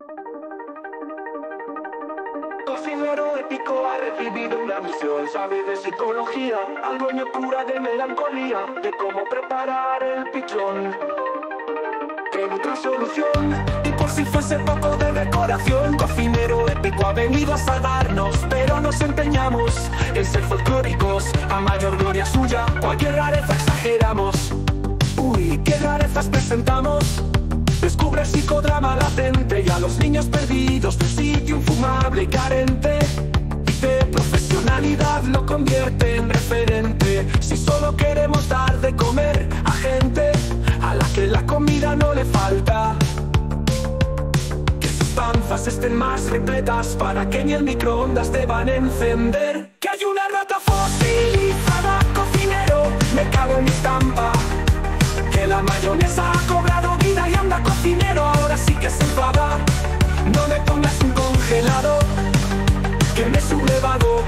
Cocinero épico ha recibido una misión, sabe de psicología, al dueño cura de melancolía, de cómo preparar el pichón. Tiene otra solución, y por si fuese poco de decoración, cocinero épico ha venido a salvarnos, pero nos empeñamos en ser folclóricos, a mayor gloria suya, cualquier rareza exageramos. Uy, qué rarezas presentamos. Descubre el psicodrama latente y a los niños perdidos del sitio infumable y carente. Y de profesionalidad lo convierte en referente. Si solo queremos dar de comer a gente a la que la comida no le falta, que sus panzas estén más repletas para que ni el microondas deban encender. Que hay una rata fosilizada, cocinero, me cago en mi estampa. Que la mayonesa ha cobrado vida y anda, cocinero, ahora sí que se enfada. No me pongas un congelado, que me he sublevado.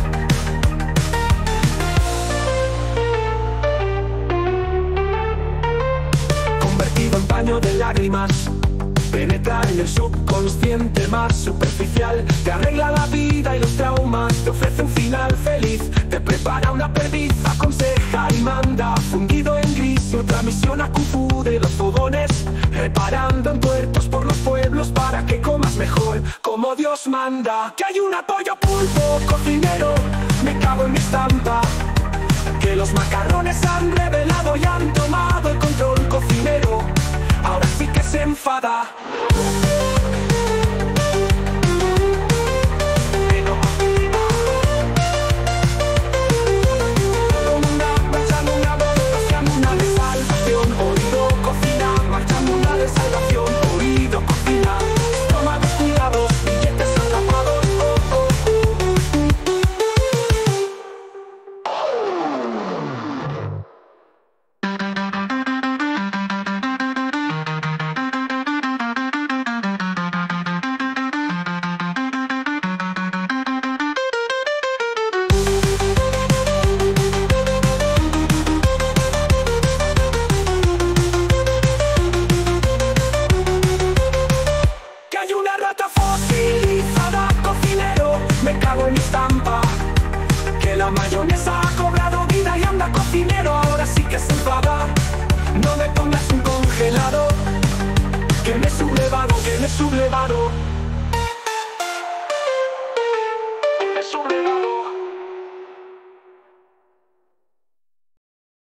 Convertido en paño de lágrimas, penetra en el subconsciente más superficial. Te arregla la vida y los traumas, te ofrece un final feliz, te prepara una perdiz, aconseja y manda. Fundido en gris y otra misión a Kung Fu de los fogones, reparando entuertos por los pueblos para que comas mejor, como Dios manda. Que hay un pollo pulpo, cocinero, me cago en mi estampa. Que los macarrones han revelado y han tomado el control, cocinero, ahora sí que se enfada. Fosilizada, cocinero, me cago en mi estampa. Que la mayonesa ha cobrado vida y anda, cocinero, ahora sí que se enfada. No me pongas un congelado, que me he sublevado, que me he sublevado.